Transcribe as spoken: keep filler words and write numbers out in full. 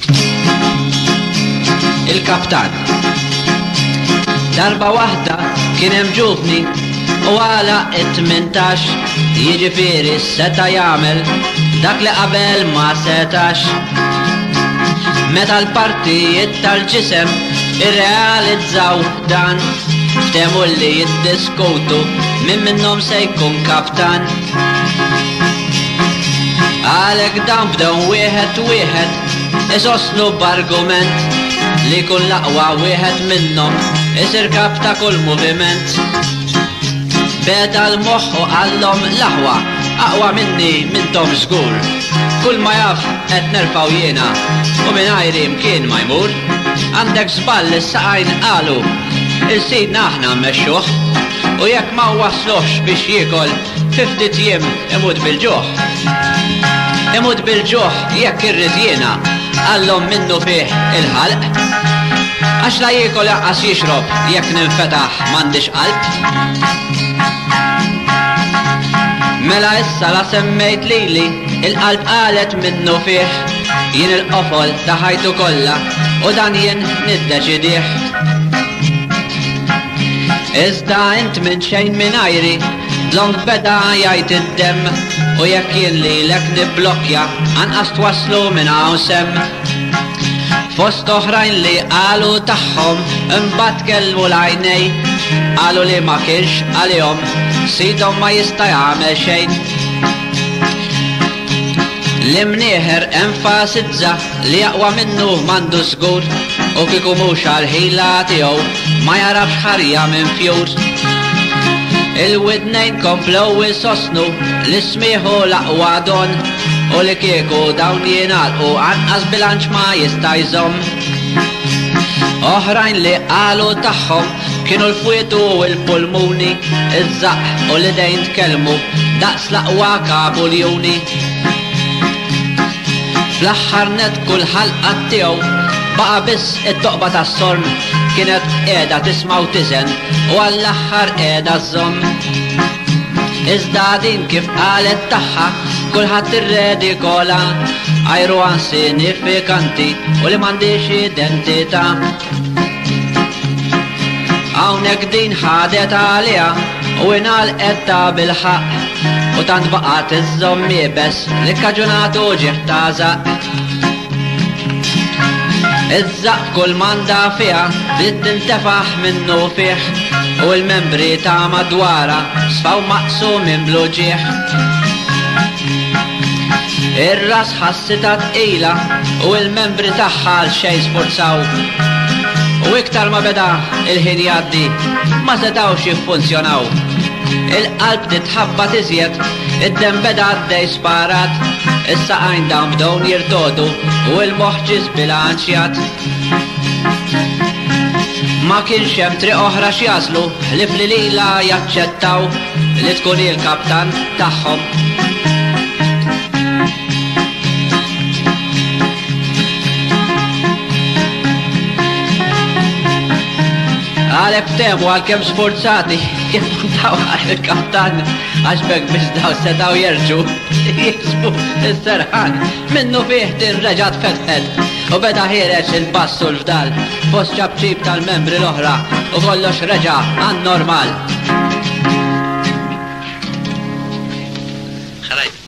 Il-kaptan darba waħda kien hemm ġuvni u għala it-tmintax jiġifieri seta jagħmel dak li qabel ma setax. Meta l-partijiet tal-ġisem irrealizzaw dan ftehmu li jiddiskutu min minnhom se jkun kaptan. Għalhekk dan bdew wieħed wieħed isoslu b'argument li kun l-aqwa wieħed minnhom isir kap ta' kull moviment. Beda l-moħħ u qallhom l-aħwa aqwa minni mintom żgur. Kull ma jaf qed nerfgħu jiena u mingħajri mkien ma jmur. Għandek żball is-saqajn qalu il-sidna aħna mmexxuh u jekk ma wasluhx biex jiekol fi ftit jiem imut bil-ġuħ. Imut bil-ġuħ jekk irrid jiena għallhom minnu fih il-ħalq. Għax la jiekol jaqqas jixrob jekk ninfetaħ m'għandix qalb. Mela issa la semmejt lili il-qalb qalet minnu fih jien il-qofol ta' ħajtu kollha u dan jien niddeċidih. Iżda int minn xejn mingħajri dlong beda jgħid id-demm u jekk jien lilek nibblokja anqas twasslu minn hawn sem. Fost oħrajn li qalu tagħhom imbagħad kellmu l-għajnej qalu li ma kienx għalihom sidhom ma jista' jagħmel xejn. L-imnieħer enfasizza li aqwa minnu m'għandu żgur u kieku mhux għall-ħila tiegħu ma jarafx ħarja minn fjur. Il-widnejn komplew isostnu li smieħu l-aqwa don u li kieku dawn jingħalqu anqas bilanċ ma jista' jżomm. Oħrajn li qalu tagħhom kienu l-fwietu u l-pulmuni, iż-żaq u l-idejn tkellmu daqs l-aqwa kabuljuni. Fl-aħħar net kull ħalqa tiegħu baqa' biss it-toqba tas-sorm kienet qiegħda tisma' u tiżen u għall-aħħar qiegħda żomm. Iżda din kif qalet tagħha kulħadd irredikola għajru sinifikanti u li m'għandix identità. Hawnhekk din ħadet għaliha u ingħalqet ta' bil-ħaq u tant baqgħet iżżomm miebes li kkaġunatu ġieħ ta' żaq. Iż-żaq kull manda fiha bdiet tintefaħ minnu fih u l-membri ta' madwara sfaw maqsumin blu ġieħ. Ir-ras ħassita tqila u l-membri tagħha l xejn sforzaw. U iktar ma beda il-ħin jgħaddi ma setawx jiffunzjonaw. Il-qalb titħabba tiżjed, id-dem beda għaddej sparat, is-saqajn dawn bdew jirtodu u l-moħħ ġie żbilanċjat. Ma kienx hemm triq oħra x'jaslu ħlief li lilha jaċċettaw li tkun il-kaptan tagħhom. Għalhekk ftehmu għalkemm sforzati jippuntaw għall-kaptan għax bekk biex daw setgħu jerġgħu jiksbu s-serħan minnu fih tinreġa' tfetħed u beda ħireġ il-bass u l-fdal fost ċabċib tal-membri l-oħra u kollox reġa' għan-normal.